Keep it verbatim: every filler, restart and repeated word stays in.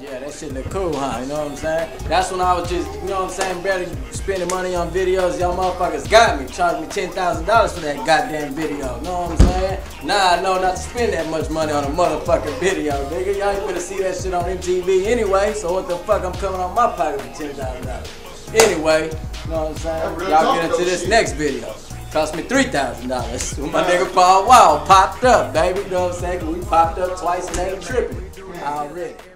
Yeah, that shit look cool, huh? You know what I'm saying? That's when I was just, you know what I'm saying, barely spending money on videos. Y'all motherfuckers got me. Charged me ten thousand dollars for that goddamn video. You know what I'm saying? Now I know not to spend that much money on a motherfucking video, nigga. Y'all ain't gonna see that shit on M T V anyway, so what the fuck I'm coming on my pocket for ten thousand dollars? Anyway, you know what I'm saying? Y'all get into this next video. Cost me three thousand dollars. When my nigga Paul Wall popped up, baby. You know what I'm saying? We popped up twice and ain't tripping already.